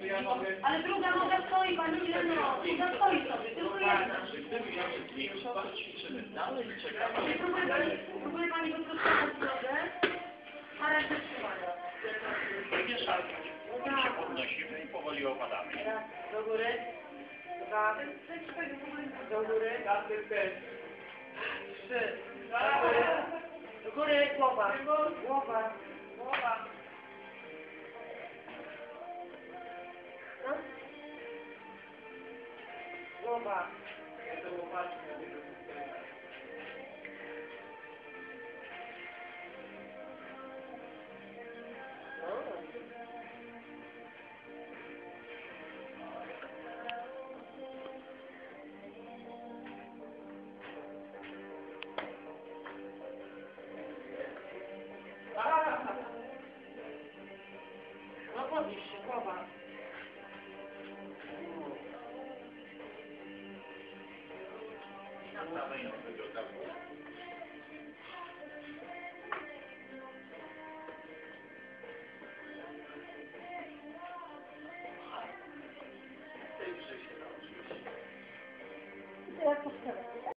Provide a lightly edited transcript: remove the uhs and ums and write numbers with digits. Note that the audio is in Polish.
Ale druga noga stoi, pani Mileno. Druga stoi sobie, tylko jedna. Gdyby ja się zwiększył, to ćwiczymy dalej, czekamy. Próbuje pani wyprostować nogę, a ręce trzymają. Nie szarpać. My się podnosimy i powoli opadamy. Raz, do góry. Dwa, do góry. Trzy, do góry, głowa. Głowa. No. Głowa. No podnieś się, głowa. Na prawej nodze biodra. Teraz powstawać.